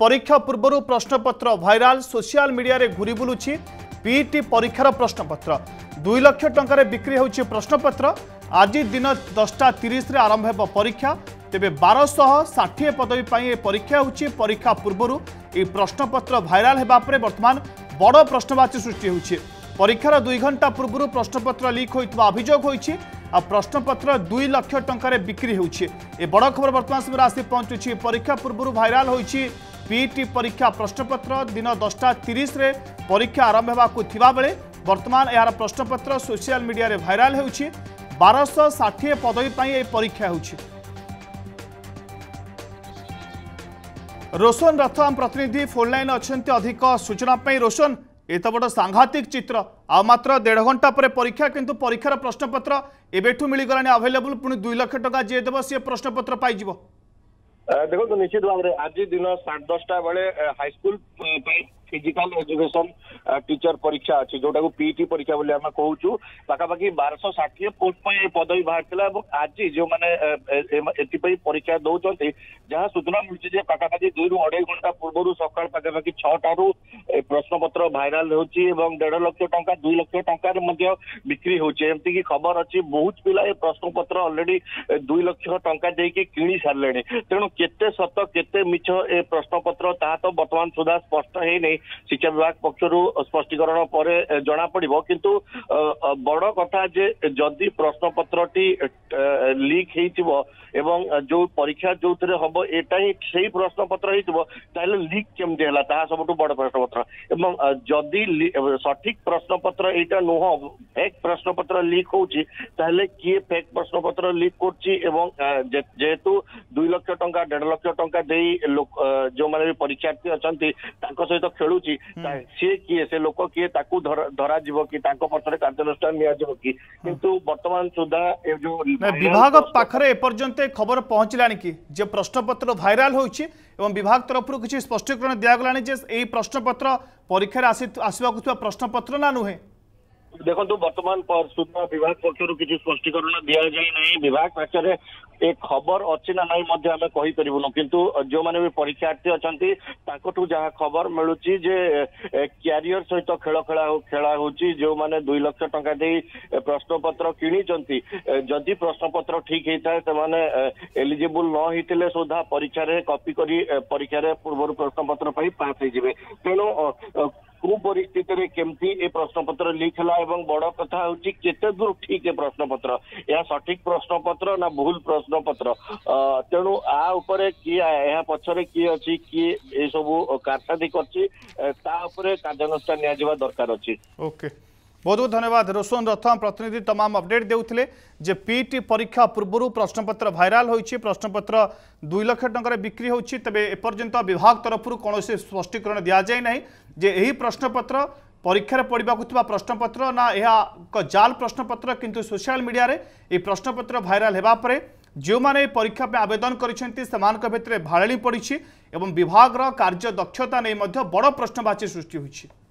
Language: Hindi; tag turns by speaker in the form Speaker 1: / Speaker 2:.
Speaker 1: परीक्षा पूर्व प्रश्नपत्र भाइराल सोशल मीडिया रे घूरी बुलुछि। पीईटी परीक्षार प्रश्नपत्र 2 लाख टंकार बिक्री होछि प्रश्नपत्र। आज दिन 10:30 रे आरंभ हेब परीक्षा। तेबे 1260 पदवी पाई परीक्षा होछि। परीक्षा पूर्व ए प्रश्नपत्र भाइराल हेबा परे वर्तमान बड़ प्रश्नवाची सृष्टि होछि। परीक्षार 2 घंटा पूर्व प्रश्नपत्र लीक होइतबा अभियोग होइछि। आ प्रश्नपत्र 2 लाख टंकार बिक्री होछि। ए बड़ खबर वर्तमान समय आसी पहुंचुछि। परीक्षा पूर्व भाइराल होइछि पीईटी परीक्षा प्रश्नपत्र। दिन 10:30 रे परीक्षा आरंभ हेबाकु थिबा बेले वर्तमान यार प्रश्नपत्र सोशल मीडिया रे भाइराल होइछि। 1260 पदवी पाई ए परीक्षा होइछि। रोशन रथम प्रतिनिधि फोन लाइन अच्छे अधिक सूचना पाई। रोशन एत बड़ सांघातिक चित्र आ मात्र 1.5 घंटा पर परीक्षा किंतु परीक्षार प्रश्नपत्र एबेठू मिलगलानी अवेलेबल पुणी 2 लाख टका जे देव सी प्रश्नपत्र पाइजिवो।
Speaker 2: देखो तो निश्चित भाव में आज दिन 10:30 बेले हाईस्कूल फिजिकल एजुकेशन टीचर परीक्षा अच्छी जोटा को पीईटी परीक्षा बोली आम कहूँ पाखापाखि 1260 पोस्ट पदवी बाहर आज जो मैंने परीक्षा दौरान जहाँ सूचना मिली पाखापाखि 2 ରୁ 2.5 घंटा पूर्व सकाल पाखापाखि 6टारू प्रश्नपत्र भाइराल होची 1.5 लाख टंका 2 लाख टंकार बिक्री होती की खबर अच्छी। बहुत पिला ये प्रश्नपत्र ऑलरेडी 2 लाख टंका देकी किणी सारे तेणु केते सत केते मिछ ए प्रश्नपत्र ता तो वर्तमान सुधा स्पष्ट है नहीं। शिक्षा विभाग पक्षर स्पष्टीकरण पर जना पड़ो किंतु बड़ कथा जे जदि प्रश्नपत्र टी लीक हो एवं जो परीक्षा जो हम एटा ही सही प्रश्नपत्र हो लीक केमती है ता सब बड़ प्रश्नपत्र एवं जदि सठिक प्रश्नपत्र यहाँ नुह फेक प्रश्नपत्र लीक होची किए फेक प्रश्नपत्र लीक करेतु 2 लाख टंका 1.5 लाख टंका दे जो मैंने परीक्षार्थी अच्छा सहित खेलु सी किए से लोक किए धरा कि पक्षरे कार्यानुष्ठान नियाजिबो कि किंतु वर्तमान सुधा जो
Speaker 1: विभाग पाखरे एपर्यंत खबर पहुंचलानी कि जे प्रश्नपत्र भाइराल होइछि एवं विभाग तरफ किसी स्पष्टीकरण दियागलानी जे एई प्रश्नपत्र परीक्षा आसबाकु थिबा प्रश्नपत्र ना नुहे।
Speaker 2: देखो वर्तमान सुधा विभाग पक्षर किसी स्पष्टीकरण दि जाए ना विभाग पक्षर एक खबर अच्छी ना नहीं आम कहीपरूँ किंतु जो मैंने भी परीक्षार्थी अच्छा जहाँ खबर मिलूँ जे क्यारियर सहित खेला होची जो मैंने 2 लाख टंका दे प्रश्नपत्र किणी जदि प्रश्नपत्र ठीक होता है एलिजिबल न होते सुधा परीक्षा कॉपी करी परीक्षा पूर्व प्रश्नपत्र पास हो तेणु को परिस्थिति केमती ए प्रश्नपत्र लीक है बड़ कथा हूँ केते दूर ठीक है प्रश्नपत्र यह सठिक प्रश्नपत्र ना भूल प्रश्नपत्र तेणु आ उपरे किए पछरे किए अच्छी किए ये सब कार्यादी कर कार्यानुष्ठान निया दरकार अच्छी।
Speaker 1: ओके बहुत बहुत धन्यवाद रोशन रथम प्रतिनिधि तमाम अपडेट देउथिले जे पीईटी परीक्षा पूर्व प्रश्नपत्र भाइराल होइछि। प्रश्नपत्र 2 लाख टंकार बिक्री होइछि। तबे एपर्यंत विभाग तरफ कौन स्पष्टीकरण दि जाए ना जे एही प्रश्नपत्र परीक्षा पढ़ा प्रश्नपत्र ना यह जाल प्रश्नपत्र किंतु सोशल मीडिया रे ए प्रश्नपत्र भाइराल हेबा परे जो माने परीक्षा पे आवेदन करिसेंती समानक भितरे भाळेली पड़िछि एवं विभाग रो कार्य दक्षता नै मध्य बड़ प्रश्नवाची सृष्टि होइछि।